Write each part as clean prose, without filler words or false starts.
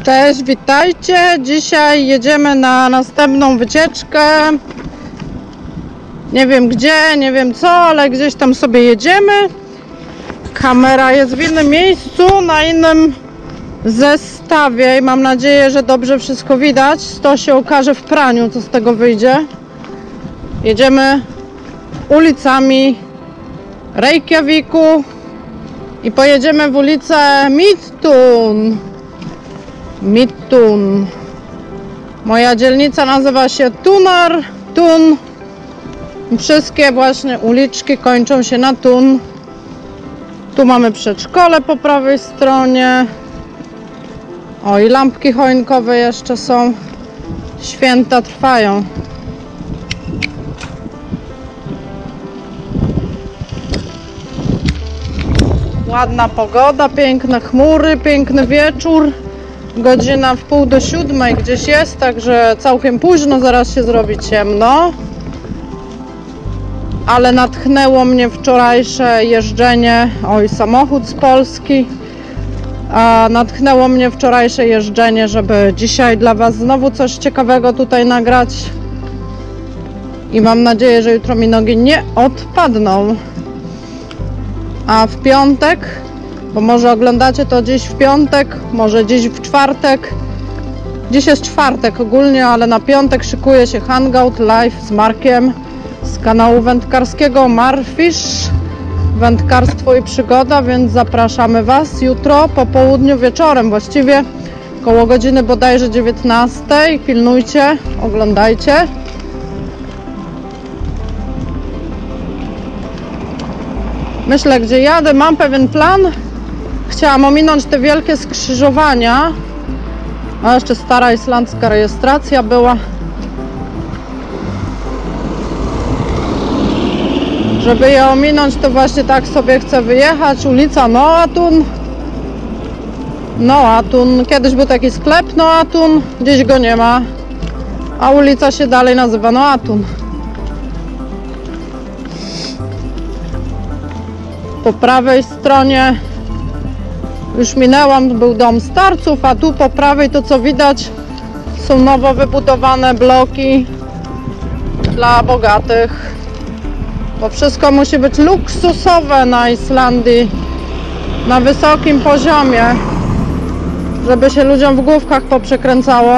Cześć, witajcie. Dzisiaj jedziemy na następną wycieczkę. Nie wiem gdzie, nie wiem co, ale gdzieś tam sobie jedziemy. Kamera jest w innym miejscu, na innym zestawie i mam nadzieję, że dobrze wszystko widać. To się okaże w praniu, co z tego wyjdzie. Jedziemy ulicami Reykjaviku i pojedziemy w ulicę Midtun. Moja dzielnica nazywa się Tun. Wszystkie właśnie uliczki kończą się na Tun. Tu mamy przedszkole po prawej stronie. O, i lampki choinkowe jeszcze są. Święta trwają. Ładna pogoda, piękne chmury, piękny wieczór. Godzina 6:30 gdzieś jest, także całkiem późno, zaraz się zrobi ciemno. Ale natchnęło mnie wczorajsze jeżdżenie, oj, samochód z Polski. Natchnęło mnie wczorajsze jeżdżenie, żeby dzisiaj dla Was znowu coś ciekawego tutaj nagrać. I mam nadzieję, że jutro mi nogi nie odpadną. A w piątek, bo może oglądacie to dziś w piątek, może dziś w czwartek. Dziś jest czwartek ogólnie, ale na piątek szykuje się hangout live z Markiem z kanału wędkarskiego Marfish. Wędkarstwo i przygoda, więc zapraszamy Was jutro po południu wieczorem, właściwie koło godziny bodajże 19. Pilnujcie, oglądajcie. Myślę, gdzie jadę, mam pewien plan. Chciałam ominąć te wielkie skrzyżowania. A jeszcze stara islandzka rejestracja była. Żeby je ominąć, to właśnie tak sobie chcę wyjechać. Ulica Noatun. Kiedyś był taki sklep Noatun, gdzieś go nie ma. A ulica się dalej nazywa Noatun. Po prawej stronie już minęłam, był dom starców, a tu po prawej to co widać są nowo wybudowane bloki dla bogatych. Bo wszystko musi być luksusowe na Islandii, na wysokim poziomie, żeby się ludziom w główkach poprzekręcało.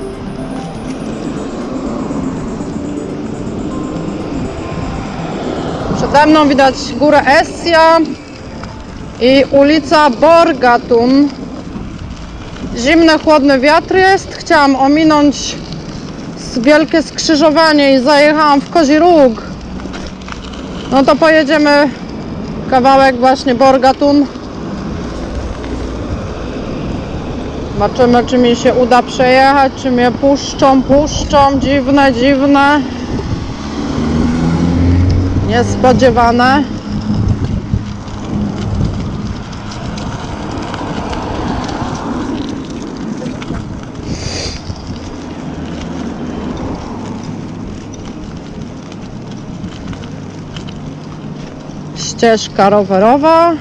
Przede mną widać górę Esja i ulica Borgatun. Zimny, chłodny wiatr jest. Chciałam ominąć wielkie skrzyżowanie i zajechałam w Kozi Róg. No to pojedziemy kawałek właśnie Borgatun. Zobaczymy, czy mi się uda przejechać, czy mnie puszczą. Dziwne. Niespodziewane. Ścieżka rowerowa.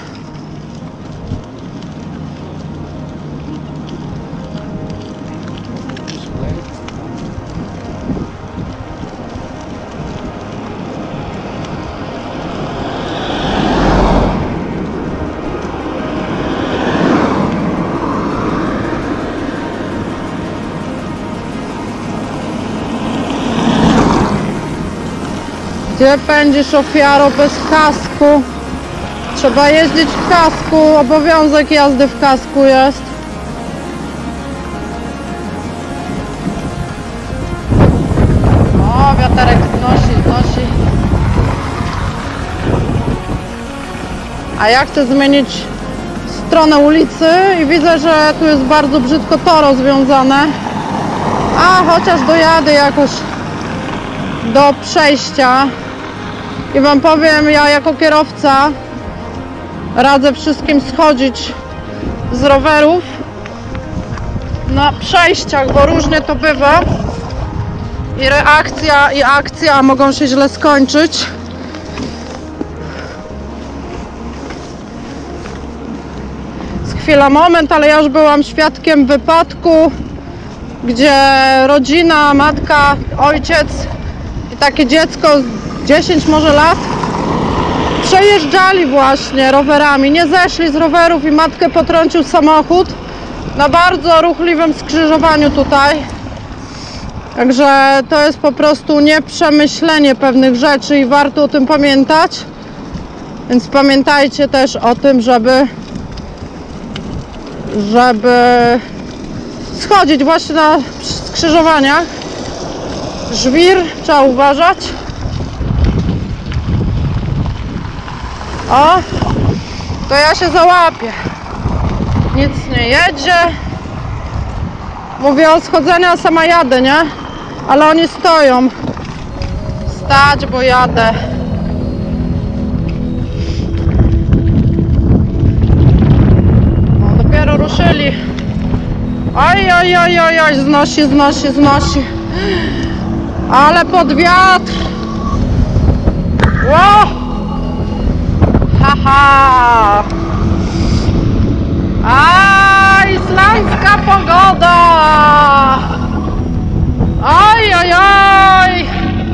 Gdzie pędzisz, ofiaro, bez kasku? Trzeba jeździć w kasku, obowiązek jazdy w kasku jest. O, wiaterek nosi. A ja chcę zmienić stronę ulicy i widzę, że tu jest bardzo brzydko to rozwiązane. A chociaż dojadę jakoś do przejścia. I Wam powiem, ja jako kierowca radzę wszystkim schodzić z rowerów na przejściach, bo różnie to bywa i reakcja i akcja mogą się źle skończyć. chwila, moment, ale ja już byłam świadkiem wypadku, gdzie rodzina, matka, ojciec i takie dziecko 10 może lat przejeżdżali właśnie rowerami, nie zeszli z rowerów i matkę potrącił samochód na bardzo ruchliwym skrzyżowaniu tutaj. Także to jest po prostu nieprzemyślenie pewnych rzeczy i warto o tym pamiętać. Więc pamiętajcie też o tym, żeby schodzić właśnie na skrzyżowaniach. Żwir, trzeba uważać. O, to ja się załapię. Nic nie jedzie. Mówię o schodzeniu, a sama jadę, nie? Ale oni stoją. Stać, bo jadę. No, dopiero ruszyli. Oj, oj, oj, oj, oj, znosi, znosi, znosi. Ale pod wiatr. Ło! Haha! A, islandzka pogoda! Oj, oj, oj!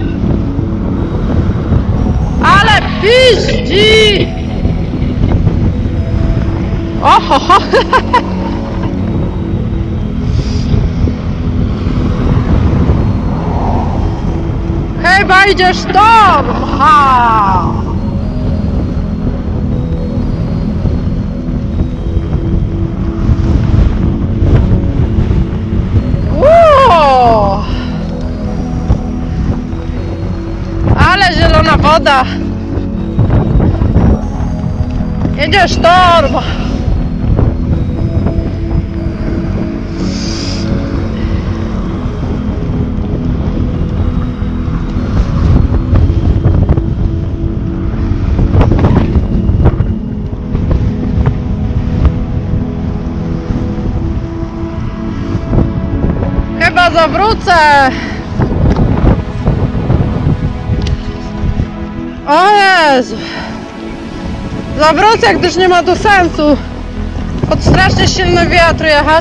Ale piździ! Oho! Chyba idzie sztorm! Ha! Ale zielona woda. Jedzie sztorm. Chyba zawrócę. O Jezu. Zawrócę, gdyż nie ma tu sensu pod strasznie silny wiatr jechać.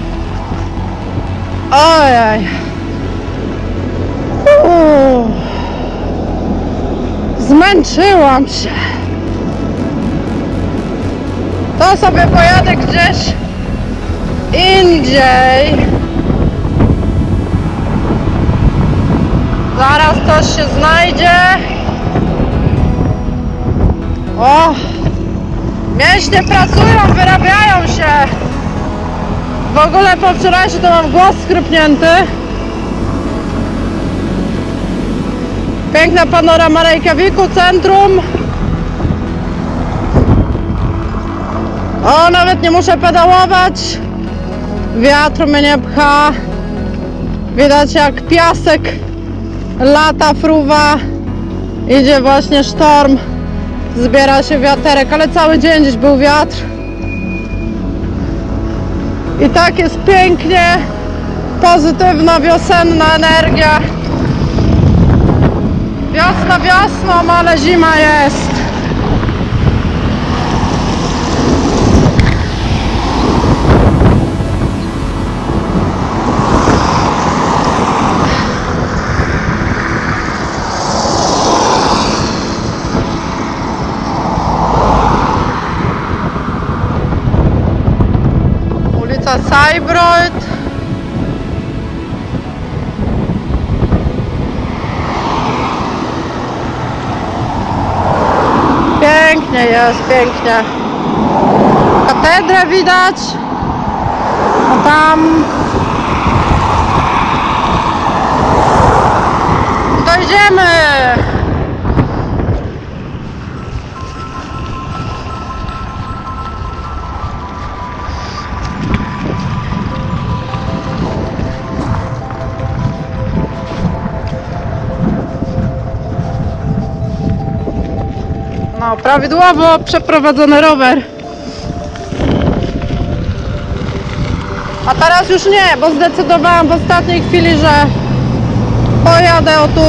Ojej. Zmęczyłam się. To sobie pojadę gdzieś indziej. Zaraz coś się znajdzie. O! Mięśnie pracują, wyrabiają się. W ogóle po wczorajszym to mam głos skrypnięty. Piękna panorama Reykjaviku, centrum. O, nawet nie muszę pedałować. Wiatr mnie pcha. Widać jak piasek lata, fruwa. Idzie właśnie sztorm. Zbiera się wiaterek, ale cały dzień dziś był wiatr. I tak jest pięknie. Pozytywna, wiosenna energia. Wiosna wiosną, ale zima jest. Seybroyd. Pięknie jest, pięknie. Katedrę widać. A tam dojdziemy. No, prawidłowo przeprowadzony rower. A teraz już nie, bo zdecydowałam w ostatniej chwili, że pojadę o tu.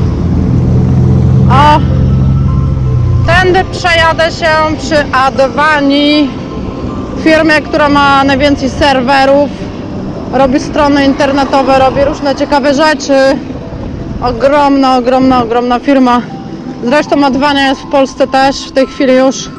O, tędy przejadę się przy Advanii firmie, która ma najwięcej serwerów, robi strony internetowe, robi różne ciekawe rzeczy. Ogromna firma. Zresztą Adwania jest w Polsce też w tej chwili już.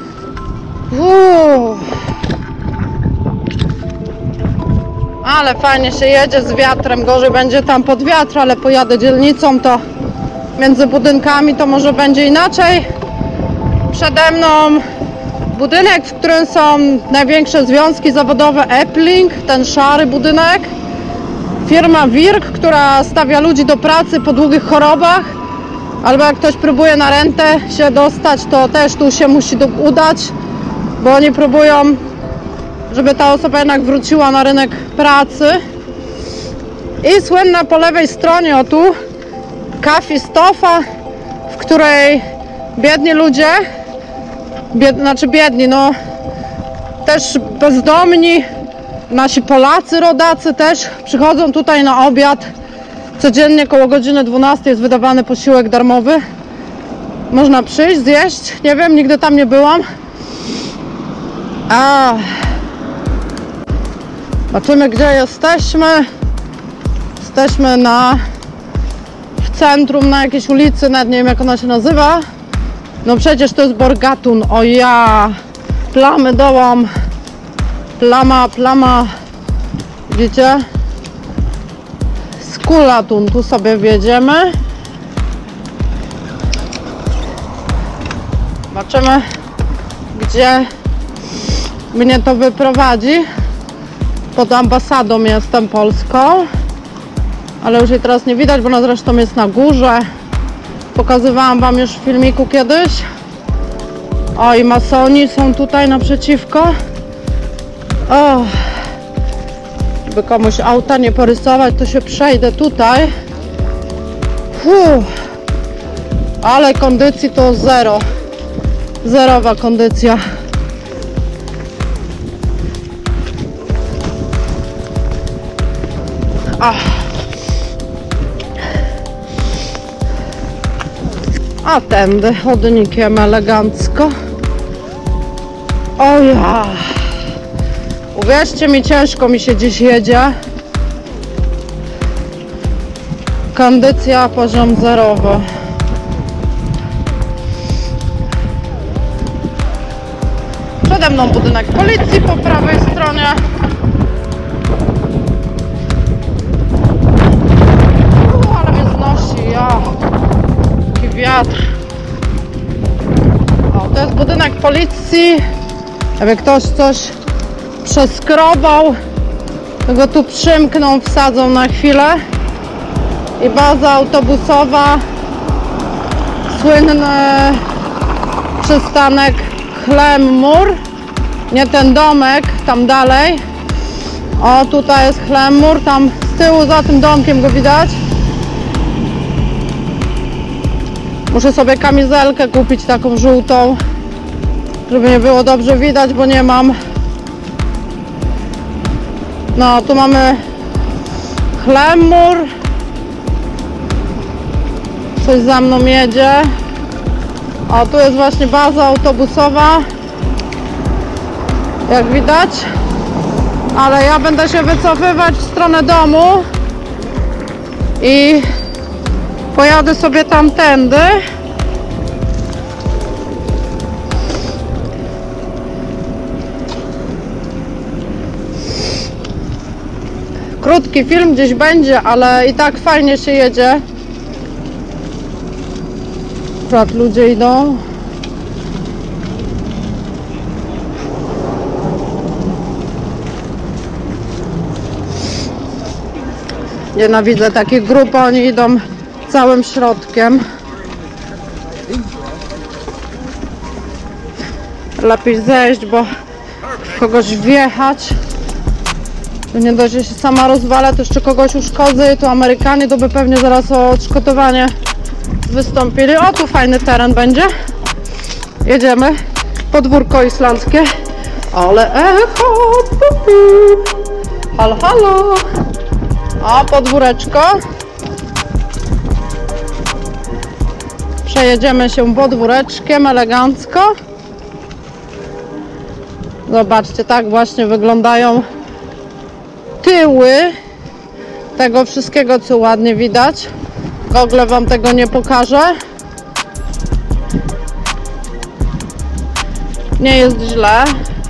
Ale fajnie się jedzie z wiatrem, gorzej będzie tam pod wiatr, ale pojadę dzielnicą, to między budynkami to może będzie inaczej. Przede mną budynek, w którym są największe związki zawodowe Epling, ten szary budynek. Firma Wirk, która stawia ludzi do pracy po długich chorobach. Albo jak ktoś próbuje na rentę się dostać, to też tu się musi udać, bo oni próbują, żeby ta osoba jednak wróciła na rynek pracy. I słynna po lewej stronie, o tu, Kafi Stofa, w której biedni ludzie, biedni, no też bezdomni, nasi Polacy, rodacy też przychodzą tutaj na obiad. Codziennie koło godziny 12 jest wydawany posiłek darmowy. Można przyjść, zjeść. Nie wiem, nigdy tam nie byłam. Zobaczymy, gdzie jesteśmy. Jesteśmy w centrum, na jakiejś ulicy, nawet nie wiem, jak ona się nazywa. No przecież to jest Borgatun. O ja! Plamy dołam. Plama. Widzicie? Skulatun, tu sobie wjedziemy. Zobaczymy, gdzie mnie to wyprowadzi. Pod ambasadą jestem polską, ale już jej teraz nie widać, bo ona zresztą jest na górze. Pokazywałam wam już w filmiku kiedyś. O, i masoni są tutaj naprzeciwko. O, żeby komuś auta nie porysować, to się przejdę tutaj. Ale kondycji to zero. Zerowa kondycja. A tędy chodnikiem elegancko. O ja! Uwierzcie mi, ciężko mi się dziś jedzie. Kondycja poziom zerowy. Przede mną budynek policji po prawej stronie. Ale mnie znosi, ja. Taki wiatr. O, to jest budynek policji. Jakby ktoś coś przeskrobał, to go tu przymkną, wsadzą na chwilę. I baza autobusowa, słynny przystanek Chlemmur, nie ten domek, tam dalej. O, tutaj jest Chlemmur, tam z tyłu za tym domkiem go widać. Muszę sobie kamizelkę kupić taką żółtą, żeby nie było dobrze widać, bo nie mam. No, tu mamy Chlemmur. Coś za mną jedzie. O, tu jest właśnie baza autobusowa, jak widać. Ale ja będę się wycofywać w stronę domu i pojadę sobie tamtędy. Krótki film gdzieś będzie, ale i tak fajnie się jedzie. Akurat ludzie idą. Nienawidzę takich grup, oni idą całym środkiem. Lepiej zejść, bo w kogoś wjechać. Nie dość, że się sama rozwalę, to jeszcze kogoś uszkodzę. I tu Amerykanie to by pewnie zaraz o odszkodowanie wystąpili. O, tu fajny teren będzie. Jedziemy. Podwórko islandzkie. Ale echo. Halo, halo. O, podwóreczko. Przejedziemy się podwóreczkiem elegancko. Zobaczcie, tak właśnie wyglądają tyły tego wszystkiego, co ładnie widać. Gogle wam tego nie pokażę. Nie jest źle.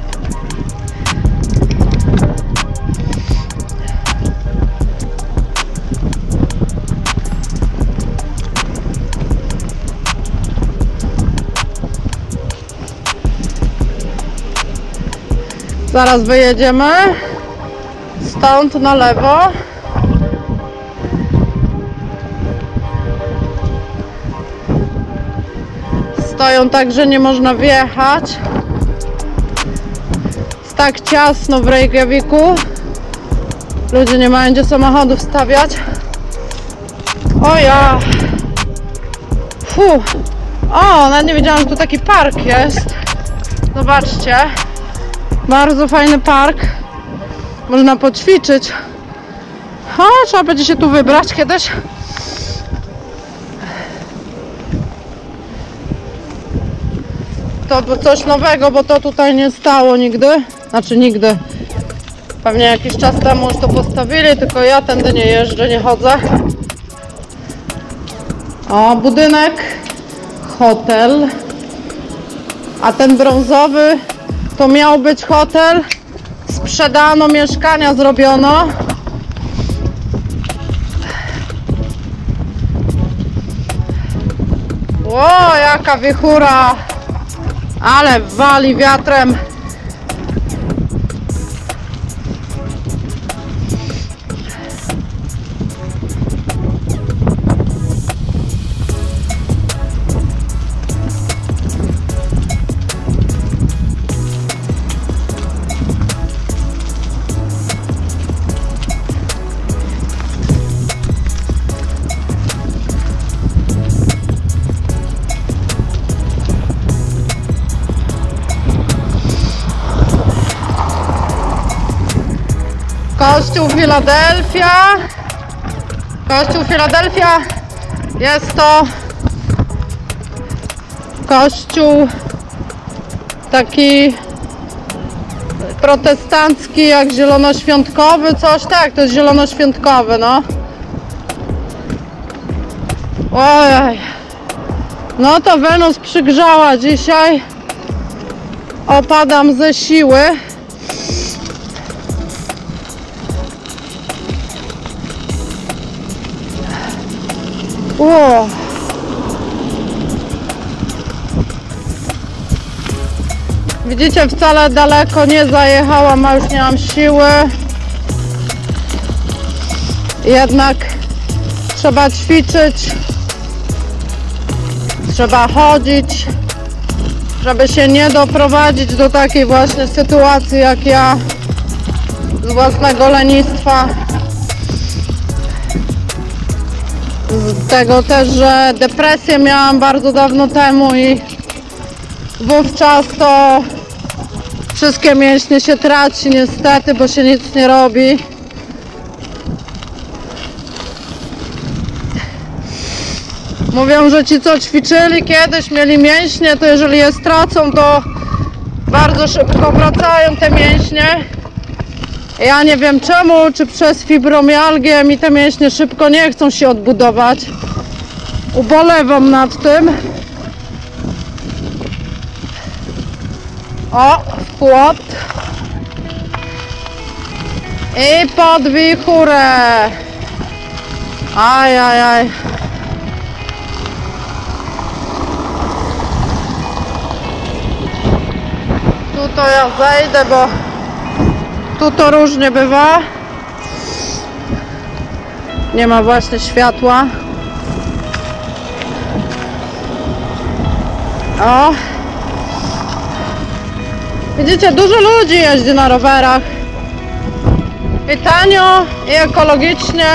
Zaraz wyjedziemy stąd na lewo. Stoją tak, że nie można wjechać. Jest tak ciasno w Reykjaviku. Ludzie nie mają gdzie samochodów stawiać. O ja! O, nawet nie wiedziałam, że tu taki park jest. Zobaczcie. Bardzo fajny park. Można poćwiczyć. O, trzeba będzie się tu wybrać kiedyś. To było coś nowego, bo to tutaj nie stało nigdy. Znaczy nigdy. Pewnie jakiś czas temu już to postawili, tylko ja tędy nie jeżdżę, nie chodzę. O, budynek, hotel. A ten brązowy to miał być hotel. Sprzedano, mieszkania zrobiono. Ło, jaka wichura! Ale wali wiatrem. Kościół Filadelfia. Kościół Filadelfia jest to kościół taki protestancki, jak zielonoświątkowy, coś tak, to jest zielonoświątkowy, no. Ojej. No to Wenus przygrzała dzisiaj. Opadam ze siły. Wow. Widzicie, wcale daleko nie zajechałam, a już nie mam siły. Jednak trzeba ćwiczyć, trzeba chodzić, żeby się nie doprowadzić do takiej właśnie sytuacji jak ja z własnego lenistwa. Z tego też, że depresję miałam bardzo dawno temu i wówczas to wszystkie mięśnie się traci niestety, bo się nic nie robi. Mówią, że ci co ćwiczyli kiedyś, mieli mięśnie, to jeżeli je stracą, to bardzo szybko wracają te mięśnie. Ja nie wiem czemu, czy przez fibromialgię mi te mięśnie szybko nie chcą się odbudować. Ubolewam nad tym. O, w płot. I pod wichurę. Ajajaj. Tu to ja zejdę, bo tu to różnie bywa. Nie ma właśnie światła. O! Widzicie, dużo ludzi jeździ na rowerach. I tanio, i ekologicznie.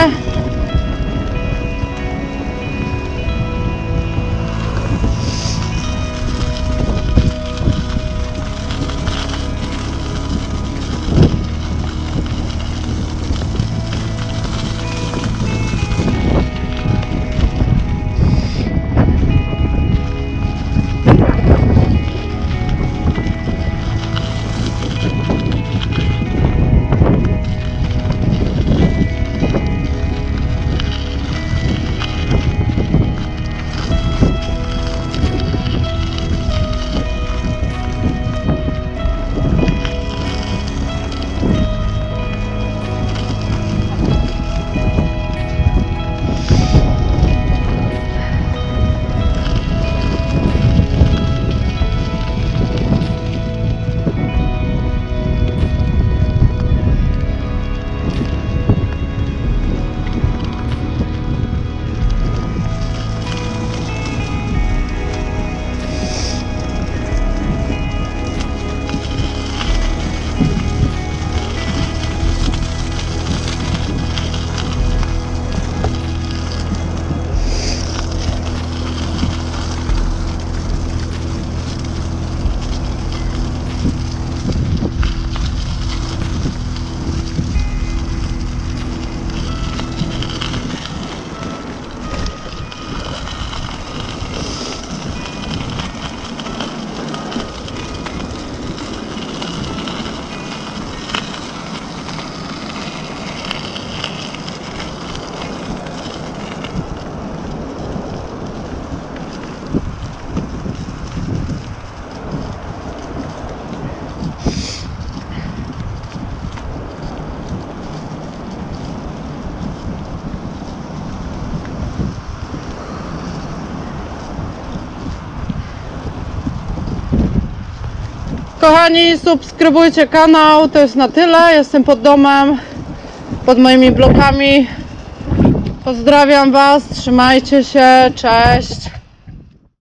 Kochani, subskrybujcie kanał, to jest na tyle. Jestem pod domem, pod moimi blokami. Pozdrawiam Was, trzymajcie się, cześć.